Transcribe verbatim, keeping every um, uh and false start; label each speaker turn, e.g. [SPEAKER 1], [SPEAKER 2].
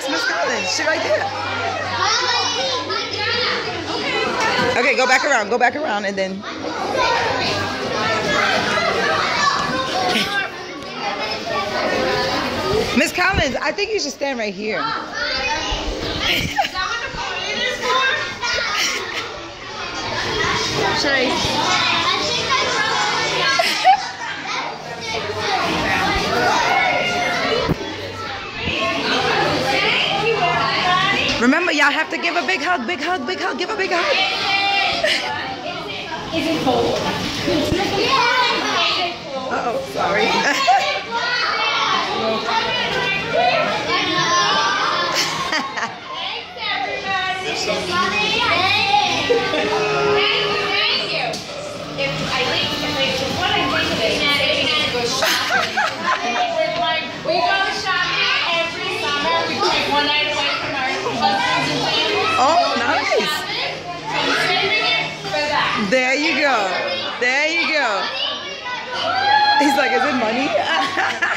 [SPEAKER 1] Miss Collins. She right there. Okay, go back around. Go back around and then. Miss Collins, I think you should stand right here.
[SPEAKER 2] Sorry.
[SPEAKER 1] Remember, y'all have to give a big hug, big hug, big hug. Give a big hug.
[SPEAKER 2] Is it cold?
[SPEAKER 1] Uh-oh, sorry. Oh, nice. There you go. There you go. He's like, is it money?